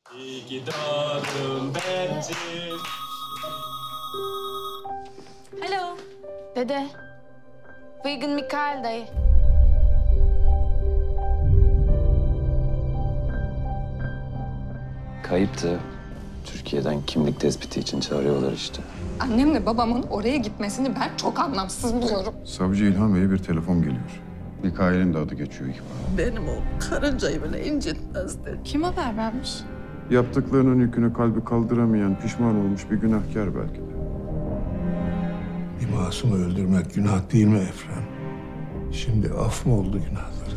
İyi ki doğdun Bercim. Alo. Dede. Bıygın Mikail dayı. Kayıptı. Türkiye'den kimlik tespiti için çağırıyorlar işte. Annemle babamın oraya gitmesini ben çok anlamsız buluyorum. Savcı İlhan Bey'e bir telefon geliyor. Mikail'in de adı geçiyor ihbarda. Benim o karıncayı bile incitmezdi. Kim haber vermiş? Yaptıklarının yükünü kalbi kaldıramayan, pişman olmuş bir günahkar belki de. Bir masumu öldürmek günah değil mi Efrem? Şimdi af mı oldu günahları?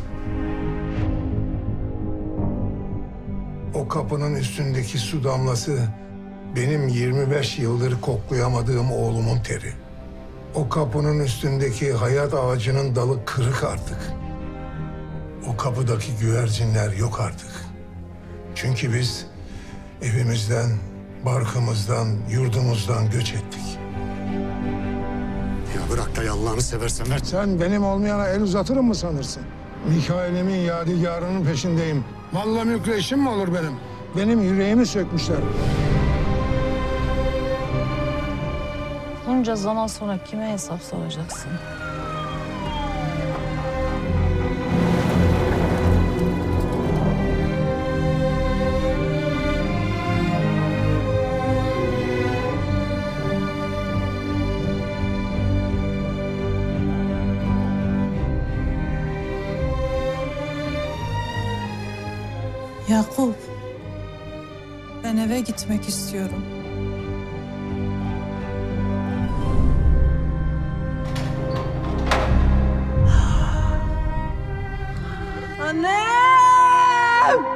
O kapının üstündeki su damlası benim 25 yıldır koklayamadığım oğlumun teri. O kapının üstündeki hayat ağacının dalı kırık artık. O kapıdaki güvercinler yok artık. Çünkü biz evimizden, barkımızdan, yurdumuzdan göç ettik. Ya bırak da Allah'ını seversen ver. Sen benim olmayana el uzatırım mı sanırsın? Mikail'imin yadigarının peşindeyim. Malla mülkle işim mi olur benim? Benim yüreğimi sökmüşler. Bunca zaman sonra kime hesap soracaksın? Yakup, ben eve gitmek istiyorum. Annem!